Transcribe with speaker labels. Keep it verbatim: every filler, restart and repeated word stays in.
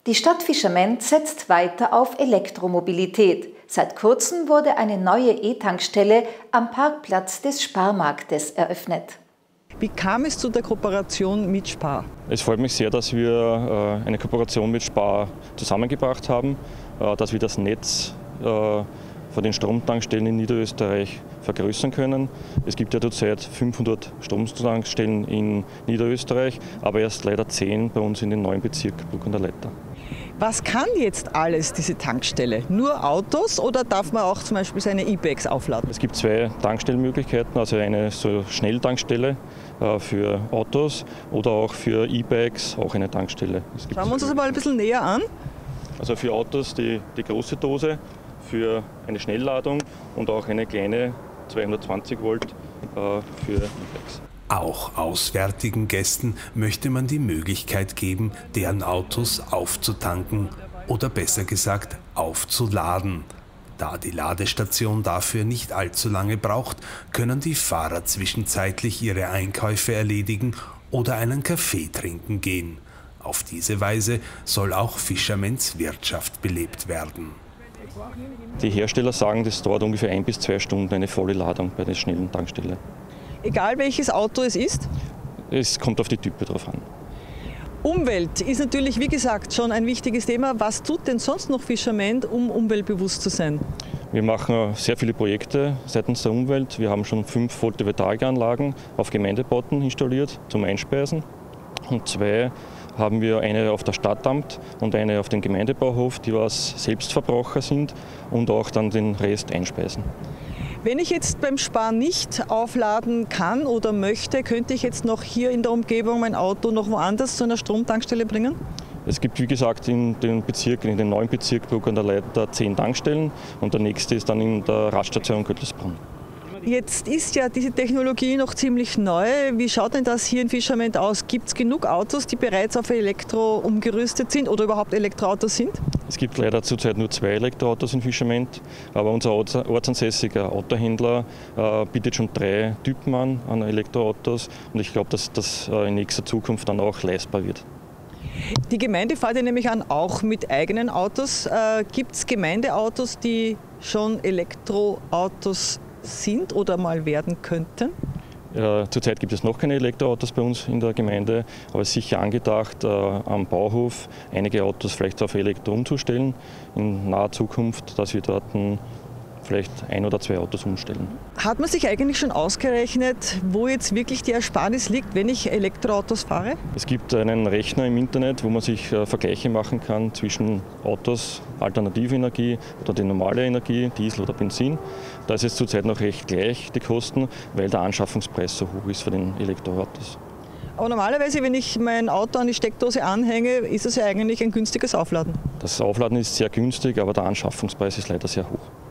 Speaker 1: Die Stadt Fischerment setzt weiter auf Elektromobilität. Seit kurzem wurde eine neue E-Tankstelle am Parkplatz des Sparmarktes eröffnet.
Speaker 2: Wie kam es zu der Kooperation mit Spar?
Speaker 3: Es freut mich sehr, dass wir eine Kooperation mit Spar zusammengebracht haben, dass wir das Netz von den Stromtankstellen in Niederösterreich vergrößern können. Es gibt ja zurzeit fünfhundert Stromtankstellen in Niederösterreich, aber erst leider zehn bei uns in den neuen Bezirk Bruck an der Leitha.
Speaker 2: Was kann jetzt alles diese Tankstelle? Nur Autos oder darf man auch zum Beispiel seine E-Bikes aufladen?
Speaker 3: Es gibt zwei Tankstellenmöglichkeiten, also eine so Schnelltankstelle äh, für Autos oder auch für E-Bikes auch eine Tankstelle.
Speaker 2: Schauen wir uns das mal ein bisschen näher an.
Speaker 3: Also für Autos die, die große Dose, für eine Schnellladung und auch eine kleine zweihundertzwanzig Volt äh, für E-Bikes.
Speaker 4: Auch auswärtigen Gästen möchte man die Möglichkeit geben, deren Autos aufzutanken oder besser gesagt aufzuladen. Da die Ladestation dafür nicht allzu lange braucht, können die Fahrer zwischenzeitlich ihre Einkäufe erledigen oder einen Kaffee trinken gehen. Auf diese Weise soll auch Fischerments Wirtschaft belebt werden.
Speaker 3: Die Hersteller sagen, das dauert ungefähr ein bis zwei Stunden eine volle Ladung bei der schnellen Tankstelle.
Speaker 2: Egal welches Auto es ist?
Speaker 3: Es kommt auf die Type drauf an.
Speaker 2: Umwelt ist natürlich, wie gesagt, schon ein wichtiges Thema. Was tut denn sonst noch Fischerment, um umweltbewusst zu sein?
Speaker 3: Wir machen sehr viele Projekte seitens der Umwelt. Wir haben schon fünf Photovoltaikanlagen auf Gemeindebauten installiert zum Einspeisen. Und zwei haben wir eine auf der Stadtamt und eine auf dem Gemeindebauhof, die was Selbstverbraucher sind und auch dann den Rest einspeisen.
Speaker 2: Wenn ich jetzt beim Spar nicht aufladen kann oder möchte, könnte ich jetzt noch hier in der Umgebung mein Auto noch woanders zu einer Stromtankstelle bringen?
Speaker 3: Es gibt, wie gesagt, in den Bezirken, in den neuen Bezirk Bruck an der Leitha zehn Tankstellen und der nächste ist dann in der Raststation Göttelsbrunn.
Speaker 2: Jetzt ist ja diese Technologie noch ziemlich neu. Wie schaut denn das hier in Fischerment aus? Gibt es genug Autos, die bereits auf Elektro umgerüstet sind oder überhaupt Elektroautos sind?
Speaker 3: Es gibt leider zurzeit nur zwei Elektroautos in Fischerment, aber unser ortsansässiger Autohändler äh, bietet schon drei Typen an, an Elektroautos und ich glaube, dass das äh, in nächster Zukunft dann auch leistbar wird.
Speaker 2: Die Gemeinde fährt ja nämlich an, auch mit eigenen Autos. Äh, gibt es Gemeindeautos, die schon Elektroautos sind oder mal werden könnten?
Speaker 3: Ja, zurzeit gibt es noch keine Elektroautos bei uns in der Gemeinde, aber es ist sicher angedacht, äh, am Bauhof einige Autos vielleicht auf Elektro umzustellen in naher Zukunft, dass wir dort ein, vielleicht ein oder zwei Autos umstellen.
Speaker 2: Hat man sich eigentlich schon ausgerechnet, wo jetzt wirklich die Ersparnis liegt, wenn ich Elektroautos fahre?
Speaker 3: Es gibt einen Rechner im Internet, wo man sich äh, Vergleiche machen kann zwischen Autos, alternative Energie oder die normale Energie, Diesel oder Benzin. Da ist es zurzeit noch recht gleich, die Kosten, weil der Anschaffungspreis so hoch ist für den Elektroautos.
Speaker 2: Aber normalerweise, wenn ich mein Auto an die Steckdose anhänge, ist es ja eigentlich ein günstiges Aufladen.
Speaker 3: Das Aufladen ist sehr günstig, aber der Anschaffungspreis ist leider sehr hoch.